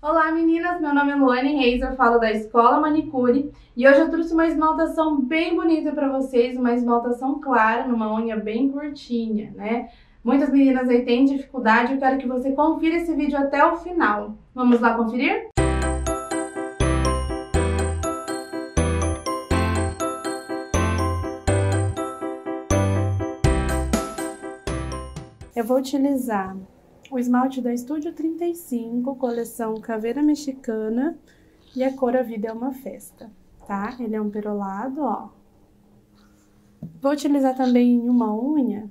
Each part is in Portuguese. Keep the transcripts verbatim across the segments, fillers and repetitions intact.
Olá meninas, meu nome é Luane Reis, eu falo da Escola Manicure e hoje eu trouxe uma esmaltação bem bonita para vocês, uma esmaltação clara, numa unha bem curtinha, né? Muitas meninas aí têm dificuldade, eu quero que você confira esse vídeo até o final. Vamos lá conferir? Eu vou utilizar o esmalte da Estúdio trinta e cinco, coleção Caveira Mexicana, e a cor A Vida é uma Festa, tá? Ele é um perolado, ó. Vou utilizar também em uma unha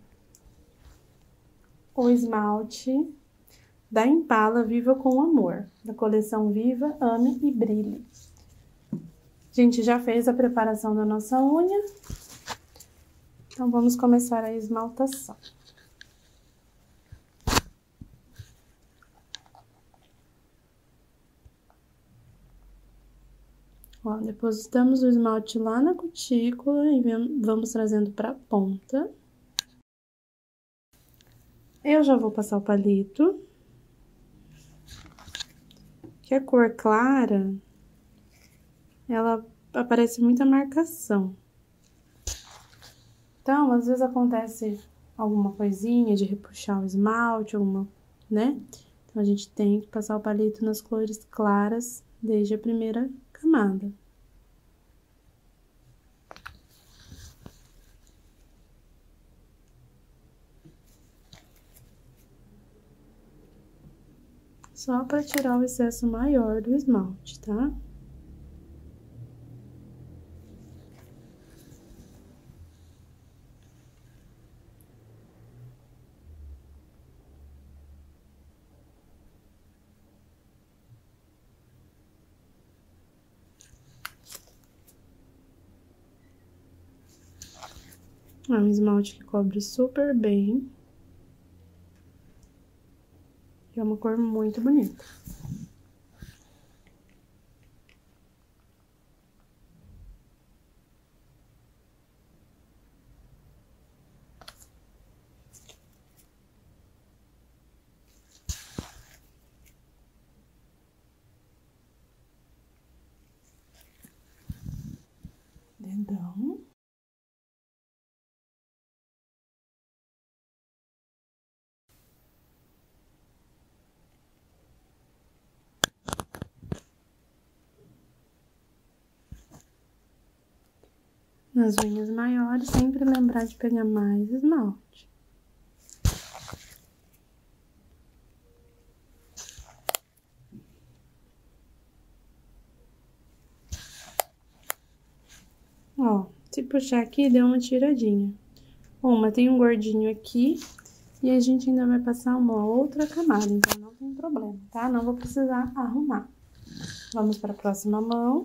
o esmalte da Impala Viva com Amor, da coleção Viva, Ame e Brilhe. A gente já fez a preparação da nossa unha, então vamos começar a esmaltação. Ó, depositamos o esmalte lá na cutícula e vamos trazendo para a ponta. Eu já vou passar o palito. Que a cor clara, ela aparece muita marcação. Então, às vezes acontece alguma coisinha de repuxar o esmalte, alguma, né? Então, a gente tem que passar o palito nas cores claras desde a primeira camada. Só para tirar o excesso maior do esmalte, tá? É um esmalte que cobre super bem. E é uma cor muito bonita. Dedão. Nas unhas maiores, sempre lembrar de pegar mais esmalte. Ó, se puxar aqui, deu uma tiradinha. Uma tem um gordinho aqui e a gente ainda vai passar uma outra camada, então não tem problema, tá? Não vou precisar arrumar. Vamos para a próxima mão.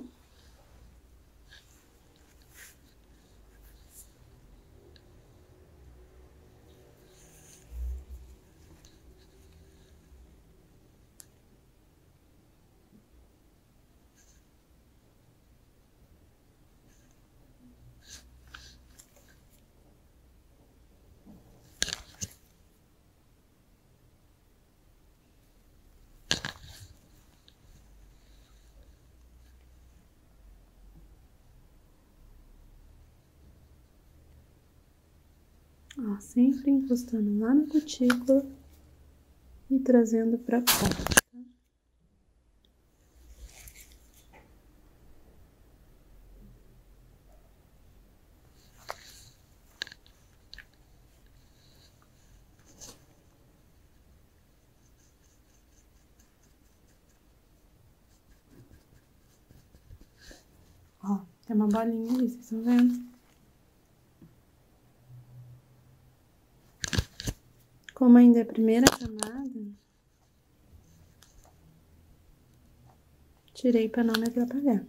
Ó, sempre encostando lá na cutícula e trazendo pra ponta. Ó, tem uma bolinha ali, vocês estão vendo? Como ainda é a primeira camada, tirei para não me atrapalhar.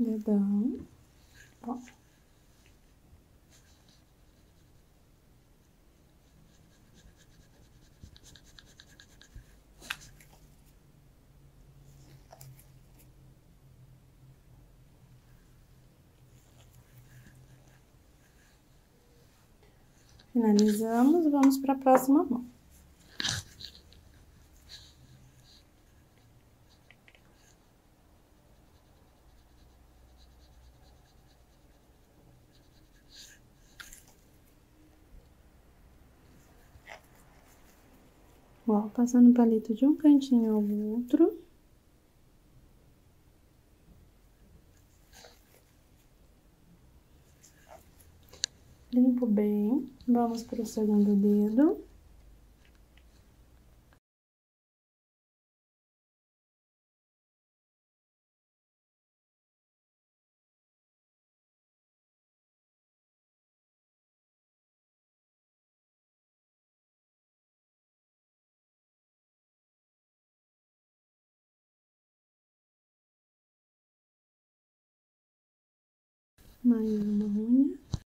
Dedão. Ó. Finalizamos, vamos para a próxima mão. Ó, passando o palito de um cantinho ao outro. Limpo bem. Vamos para o segundo dedo. Mais uma unha.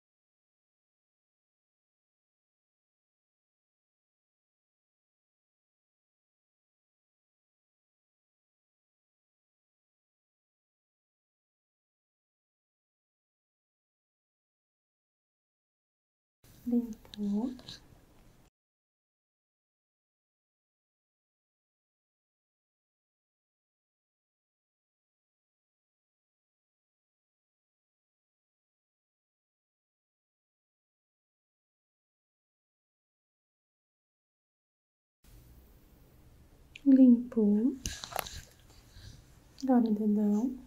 Limpou. Limpou. Agora o dedão.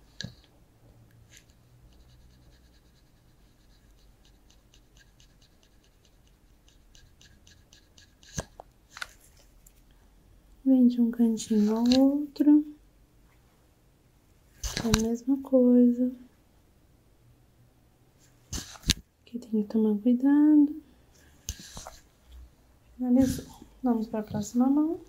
Vem de um cantinho ao outro. É a mesma coisa. Aqui tem que tomar cuidado. Finalizou. Vamos para a próxima mão.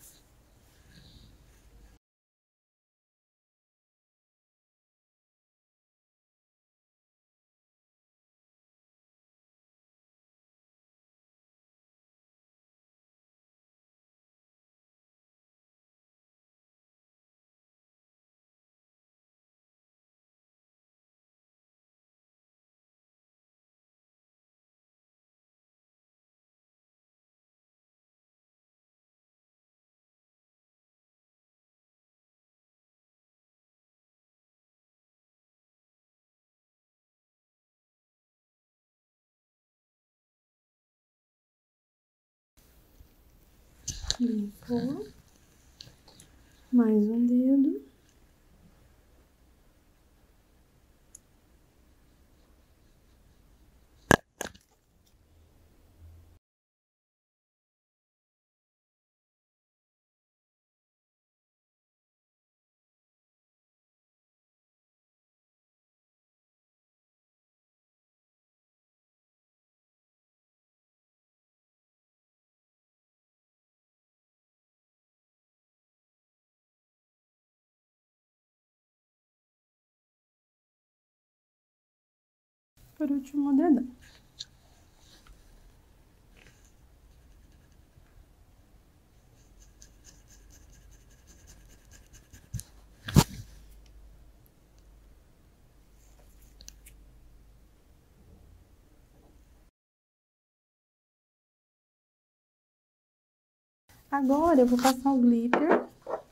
Limpou. Mais um dedo. Por último, o dedão. Agora eu vou passar o glitter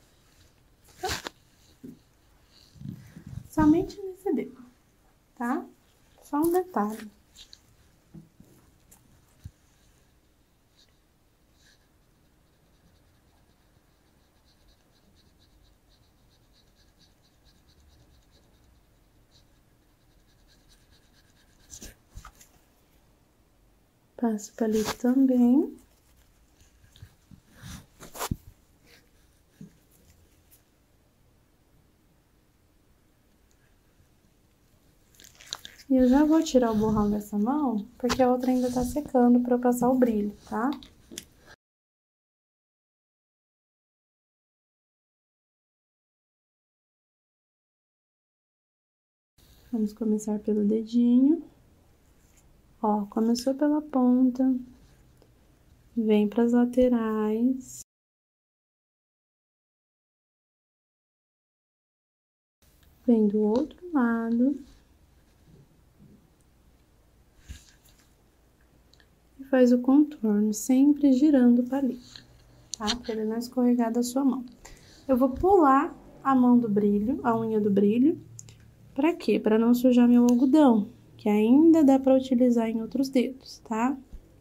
somente nesse dedo, tá? Só um detalhe. Passo o palito também. E eu já vou tirar o borrão dessa mão, porque a outra ainda tá secando pra eu passar o brilho, tá? Vamos começar pelo dedinho. Ó, começou pela ponta, vem para as laterais. Vem do outro lado. E faz o contorno, sempre girando o palito, tá? Pra ele não escorregar da sua mão. Eu vou pular a mão do brilho, a unha do brilho. Pra quê? Pra não sujar meu algodão, que ainda dá pra utilizar em outros dedos, tá?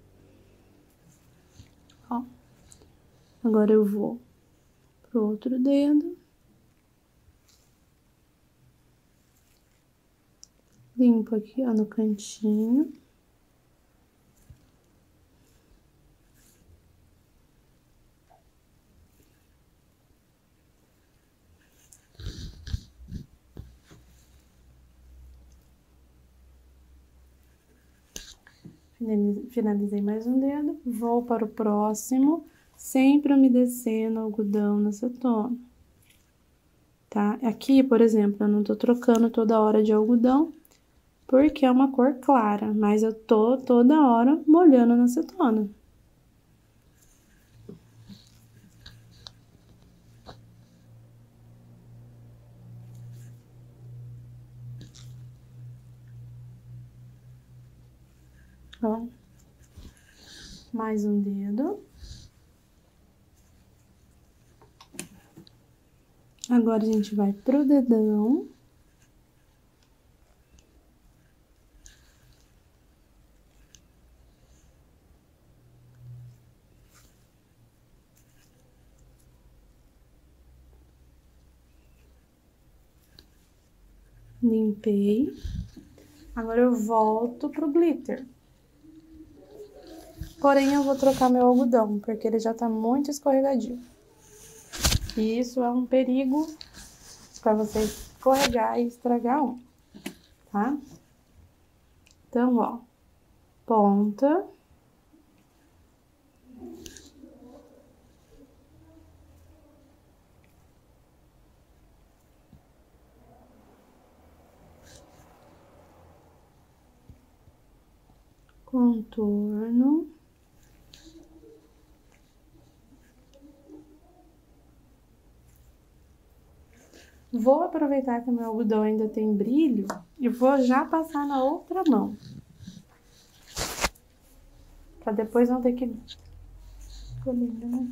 Ó. Agora eu vou pro outro dedo. Limpo aqui, ó, no cantinho. Finalizei mais um dedo, vou para o próximo, sempre umedecendo o algodão na acetona, tá? Aqui, por exemplo, eu não tô trocando toda hora de algodão, porque é uma cor clara, mas eu tô toda hora molhando na acetona. Ó. Mais um dedo. Agora, a gente vai pro dedão. Limpei. Agora, eu volto pro glitter. Porém, eu vou trocar meu algodão, porque ele já tá muito escorregadio. E isso é um perigo pra você escorregar e estragar um, tá? Então, ó, ponta. Contorno. Vou aproveitar que o meu algodão ainda tem brilho e vou já passar na outra mão. Pra depois não ter que... Ficou lindo, né?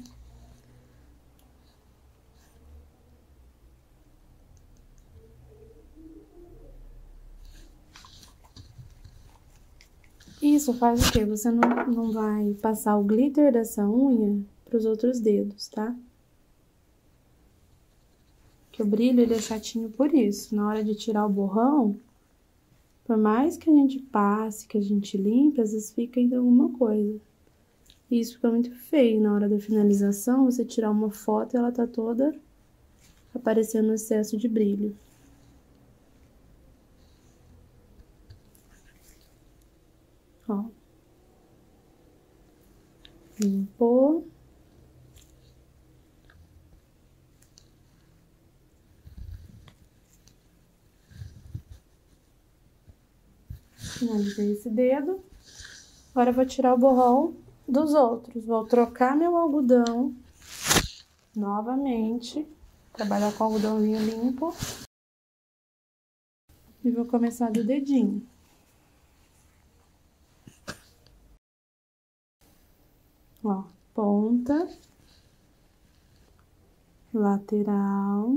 Isso faz o quê? Você não, não vai passar o glitter dessa unha pros outros dedos, tá? Que o brilho, ele é chatinho por isso. Na hora de tirar o borrão, por mais que a gente passe, que a gente limpe, às vezes fica ainda alguma coisa. E isso fica muito feio. Na hora da finalização, você tirar uma foto e ela tá toda aparecendo excesso de brilho. Ó. Limpou. Finalizei esse dedo. Agora eu vou tirar o borrão dos outros. Vou trocar meu algodão novamente. Trabalhar com algodãozinho limpo. E vou começar do dedinho. Ó, ponta. Lateral.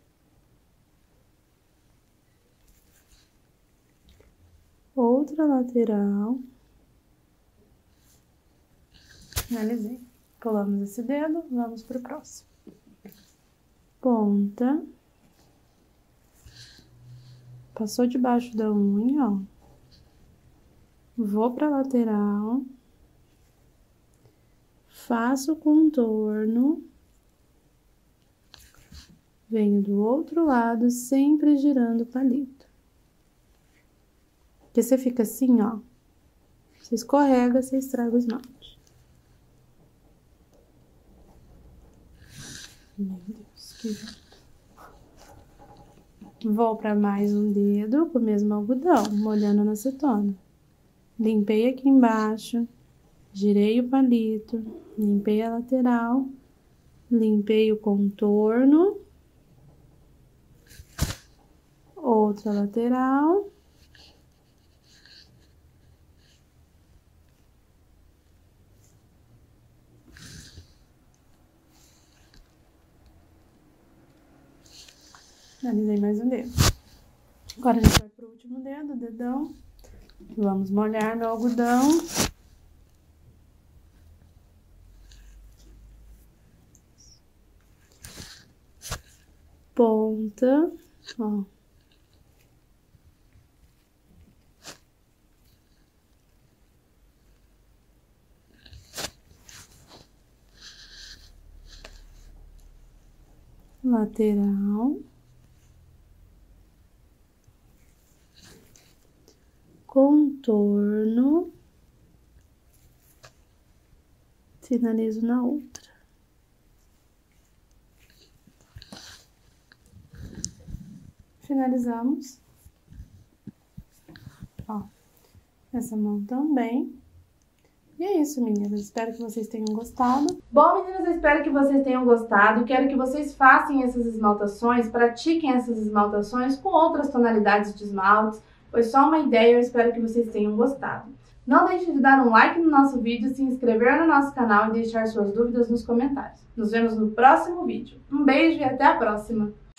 Outra lateral. Finalizei. Pulamos esse dedo, vamos pro próximo. Ponta. Passou debaixo da unha, ó. Vou pra lateral. Faço o contorno. Venho do outro lado, sempre girando o palito. Porque você fica assim, ó. Você escorrega, você estraga o esmalte. Meu Deus, que jeito. Vou para mais um dedo com o mesmo algodão, molhando na acetona. Limpei aqui embaixo, girei o palito, limpei a lateral, limpei o contorno, outra lateral. Finalizei mais um dedo. Agora a gente vai pro último dedo, o dedão. Vamos molhar no algodão. Ponta, ó. Lateral. Contorno, finalizo na outra. Finalizamos. Ó, essa mão também. E é isso, meninas. Espero que vocês tenham gostado. Bom, meninas, eu espero que vocês tenham gostado. Quero que vocês façam essas esmaltações, pratiquem essas esmaltações com outras tonalidades de esmaltes. Foi só uma ideia, eu espero que vocês tenham gostado. Não deixe de dar um like no nosso vídeo, se inscrever no nosso canal e deixar suas dúvidas nos comentários. Nos vemos no próximo vídeo. Um beijo e até a próxima!